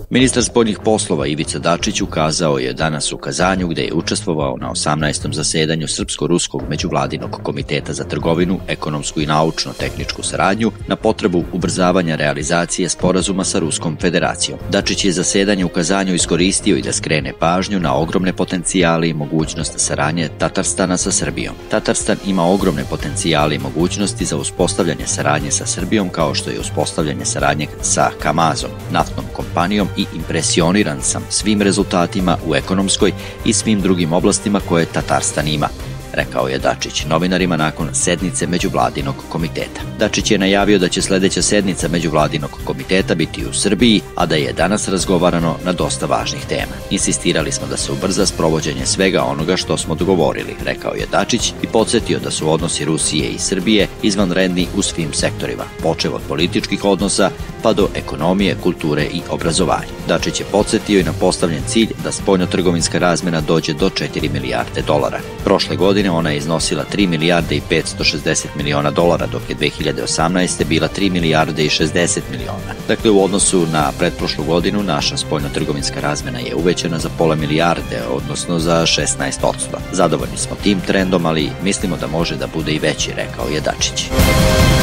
Ministar spoljnih poslova Ivica Dačić ukazao je danas u Kazanju, gde je učestvovao na 18. zasedanju Srpsko-ruskog međuvladinog komiteta za trgovinu, ekonomsku i naučno-tehničku saradnju, na potrebu ubrzavanja realizacije sporazuma sa Ruskom federacijom. Dačić je zasedanje u Kazanju iskoristio i da skrene pažnju na ogromne potencijale i mogućnost saradnje Tatarstana sa Srbijom. Tatarstan ima ogromne potencijale i mogućnosti za uspostavljanje saradnje sa Srbijom, kao što je uspostavljanje saradnje sa Kamazom, naftnom kompanijom, i impresioniran sam svim rezultatima u ekonomskoj i svim drugim oblastima koje Tatarstan ima, rekao je Dačić novinarima nakon sednice Međuvladinog komiteta. Dačić je najavio da će sledeća sednica Međuvladinog komiteta biti u Srbiji, a da je danas razgovarano na dosta važnih tema. Insistirali smo da se ubrza sprovođenje svega onoga što smo dogovorili, rekao je Dačić i podsjetio da su odnosi Rusije i Srbije izvanredni u svim sektorima, počev od političkih odnosa pa do ekonomije, kulture i obrazovanja. Dačić je podsjetio i na postavljen cilj da spoljnotrgovinska razmena dođe do 4 milijarde dolara. Prošle godine ona je iznosila 3 milijarde i 560 miliona dolara, dok je 2018. bila 3 milijarde i 60 miliona. Dakle, u odnosu na pretprošlu godinu naša spoljnotrgovinska razmena je uvećana za pola milijarde, odnosno za 16%. Zadovoljni smo tim trendom, ali mislimo da može da bude i veći, rekao je Dačić.